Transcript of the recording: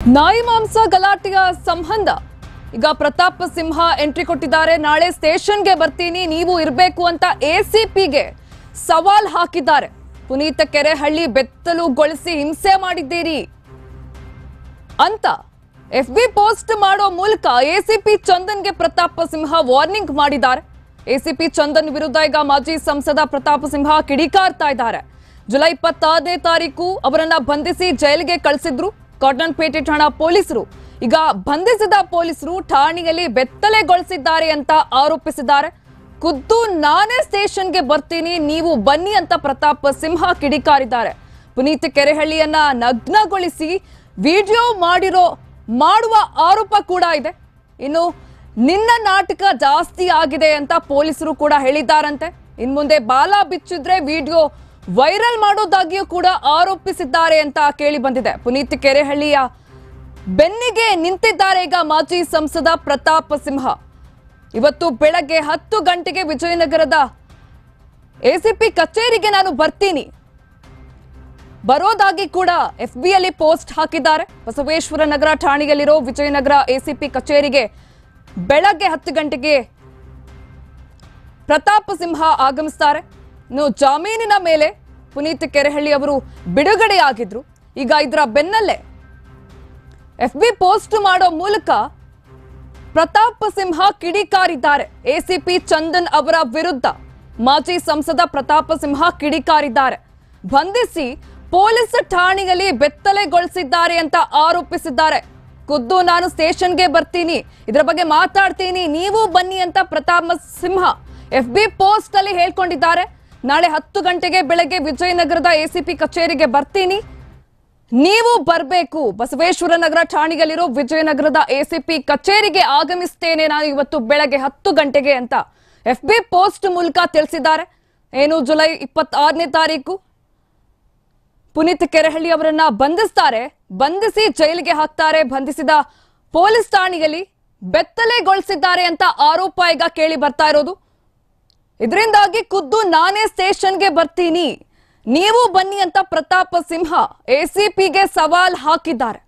ನಾಯಿ ಮಾಂಸ ಗಲಾಟೆಯ ಸಂಬಂಧ ಈಗ ಪ್ರತಾಪ್ ಸಿಂಹ ಎಂಟ್ರಿ ಕೊಟ್ಟಿದ್ದಾರೆ. ನಾಳೆ ಸ್ಟೇಷನ್ಗೆ ಬರ್ತೀನಿ, ನೀವು ಇರಬೇಕು ಅಂತ ಎಸಿಪಿಗೆ ಸವಾಲ್ ಹಾಕಿದ್ದಾರೆ. ಪುನೀತ್ ಕೆರೆಹಳ್ಳಿ ಬೆತ್ತಲುಗೊಳಿಸಿ ಹಿಂಸೆ ಮಾಡಿದ್ದೀರಿ ಅಂತ ಎಫ್ಬಿ ಪೋಸ್ಟ್ ಮಾಡೋ ಮೂಲಕ ಎಸಿಪಿ ಚಂದನ್ಗೆ ಪ್ರತಾಪ್ ಸಿಂಹ ವಾರ್ನಿಂಗ್ ಮಾಡಿದ್ದಾರೆ. ಎಸಿಪಿ ಚಂದನ್ ವಿರುದ್ಧ ಈಗ ಮಾಜಿ ಸಂಸದ ಪ್ರತಾಪ್ ಸಿಂಹ ಕಿಡಿಕಾರ್ತಾ ಇದ್ದಾರೆ. ಜುಲೈ 26ನೇ ತಾರೀಕು ಅವರನ್ನ ಬಂಧಿಸಿ ಜೈಲಿಗೆ ಕಳಿಸಿದ್ರು ಕಾಟನ್ಪೇಟೆ ಠಾಣಾ ಪೊಲೀಸರು. ಈಗ ಬಂಧಿಸಿದ ಪೊಲೀಸರು ಠಾಣೆಯಲ್ಲಿ ಬೆತ್ತಲೆಗೊಳಿಸಿದ್ದಾರೆ ಅಂತ ಆರೋಪಿಸಿದ್ದಾರೆ. ಖುದ್ದು ನಾನೇ ಸ್ಟೇಷನ್ಗೆ ಬರ್ತೀನಿ, ನೀವು ಬನ್ನಿ ಅಂತ ಪ್ರತಾಪ್ ಸಿಂಹ ಕಿಡಿಕಾರಿದ್ದಾರೆ. ಪುನೀತ್ ಕೆರೆಹಳ್ಳಿಯನ್ನ ನಗ್ನಗೊಳಿಸಿ ವಿಡಿಯೋ ಮಾಡುವ ಆರೋಪ ಕೂಡ ಇದೆ. ಇನ್ನು ನಿನ್ನ ನಾಟಕ ಜಾಸ್ತಿ ಆಗಿದೆ ಅಂತ ಪೊಲೀಸರು ಕೂಡ ಹೇಳಿದ್ದಾರಂತೆ. ಇನ್ ಮುಂದೆ ಬಾಲ ಬಿಚ್ಚಿದ್ರೆ ವಿಡಿಯೋ ವೈರಲ್ ಮಾಡೋದಾಗಿಯೂ ಕೂಡ ಆರೋಪಿಸಿದ್ದಾರೆ ಅಂತ ಕೇಳಿ ಬಂದಿದೆ. ಪುನೀತ್ ಕೆರೆಹಳ್ಳಿಯ ಬೆನ್ನಿಗೆ ನಿಂತಿದ್ದಾರೆ ಈಗ ಮಾಜಿ ಸಂಸದ ಪ್ರತಾಪ್ ಸಿಂಹ. ಇವತ್ತು ಬೆಳಗ್ಗೆ 10 ಗಂಟೆಗೆ ವಿಜಯನಗರದ ಎಸಿಪಿ ಕಚೇರಿಗೆ ನಾನು ಬರ್ತೀನಿ ಬರೋದಾಗಿ ಕೂಡ ಎಫ್ಬಿಯಲ್ಲಿ ಪೋಸ್ಟ್ ಹಾಕಿದ್ದಾರೆ. ಬಸವೇಶ್ವರ ನಗರ ಠಾಣೆಯಲ್ಲಿರೋ ವಿಜಯನಗರ ಎಸಿಪಿ ಕಚೇರಿಗೆ ಬೆಳಗ್ಗೆ 10 ಗಂಟೆಗೆ ಪ್ರತಾಪ್ ಸಿಂಹ ಆಗಮಿಸ್ತಾರೆ. ಇನ್ನು ಜಾಮೀನಿನ ಮೇಲೆ ಪುನೀತ್ ಕೆರೆಹಳ್ಳಿ ಅವರು ಬಿಡುಗಡೆಯಾಗಿದ್ರು. ಈಗ ಇದರ ಬೆನ್ನಲ್ಲೇ ಎಫ್ಬಿ ಪೋಸ್ಟ್ ಮಾಡೋ ಮೂಲಕ ಪ್ರತಾಪ್ ಸಿಂಹ ಕಿಡಿಕಾರಿದ್ದಾರೆ. ಎಸಿಪಿ ಚಂದನ್ ಅವರ ವಿರುದ್ಧ ಮಾಜಿ ಸಂಸದ ಪ್ರತಾಪ್ ಸಿಂಹ ಕಿಡಿಕಾರಿದ್ದಾರೆ. ಬಂಧಿಸಿ ಪೊಲೀಸ್ ಠಾಣೆಯಲ್ಲಿ ಬೆತ್ತಲೆಗೊಳಿಸಿದ್ದಾರೆ ಅಂತ ಆರೋಪಿಸಿದ್ದಾರೆ. ಖುದ್ದು ನಾನು ಸ್ಟೇಷನ್ಗೆ ಬರ್ತೀನಿ, ಇದರ ಬಗ್ಗೆ ಮಾತಾಡ್ತೀನಿ, ನೀವು ಬನ್ನಿ ಅಂತ ಪ್ರತಾಪ್ ಸಿಂಹ ಎಫ್ಬಿ ಪೋಸ್ಟ್ ಅಲ್ಲಿ ಹೇಳ್ಕೊಂಡಿದ್ದಾರೆ. ನಾಳೆ 10 ಗಂಟೆಗೆ ಬೆಳಗ್ಗೆ ವಿಜಯನಗರದ ಎಸಿಪಿ ಕಚೇರಿಗೆ ಬರ್ತೀನಿ, ನೀವು ಬರಬೇಕು. ಬಸವೇಶ್ವರ ನಗರ ಠಾಣೆಯಲ್ಲಿರೋ ವಿಜಯನಗರದ ಎಸಿಪಿ ಕಚೇರಿಗೆ ಆಗಮಿಸ್ತೇನೆ ನಾನು ಇವತ್ತು ಬೆಳಗ್ಗೆ 10 ಗಂಟೆಗೆ ಅಂತ ಎಫ್ಬಿ ಪೋಸ್ಟ್ ಮೂಲಕ ತಿಳಿಸಿದ್ದಾರೆ. ಏನು ಜುಲೈ 26ನೇ ತಾರೀಕು ಪುನೀತ್ ಕೆರೆಹಳ್ಳಿ ಅವರನ್ನ ಬಂಧಿಸ್ತಾರೆ, ಬಂಧಿಸಿ ಜೈಲಿಗೆ ಹಾಕ್ತಾರೆ. ಬಂಧಿಸಿದ ಪೊಲೀಸ್ ಠಾಣೆಯಲ್ಲಿ ಬೆತ್ತಲೆಗೊಳಿಸಿದ್ದಾರೆ ಅಂತ ಆರೋಪ ಈಗ ಕೇಳಿ ಬರ್ತಾ ಇರೋದು. ಇದರಿಂದಾಗಿ ಖುದ್ದು ನಾನೇ ಸ್ಟೇಷನ್ಗೆ ಬರ್ತೀನಿ, ನೀವು ಬನ್ನಿ ಅಂತ ಪ್ರತಾಪ್ ಸಿಂಹ ಎಸಿಪಿಗೆ ಸವಾಲ್ ಹಾಕಿದ್ದಾರೆ.